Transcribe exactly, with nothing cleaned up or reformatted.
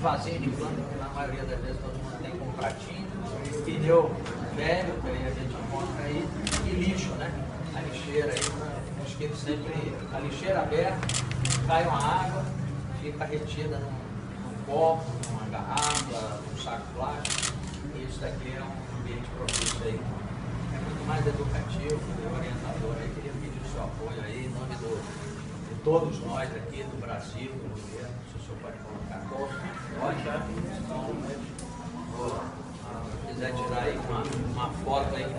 vasinho de planta, que na maioria das vezes todo mundo tem com um pratinho, pneu velho, que aí a gente encontra aí, e lixo, né? A lixeira aí, o mosquito sempre, a lixeira aberta, cai uma água, fica retida num, num copo, numa garrafa, num saco plástico, e isso daqui é um ambiente propício aí. É muito mais educativo, o orientador aí, queria pedir o seu apoio aí, em nome do, de todos nós aqui, do Brasil, do governo, se o senhor pode colocar. Pode, já. Então, vou, se quiser tirar aí uma, uma foto aí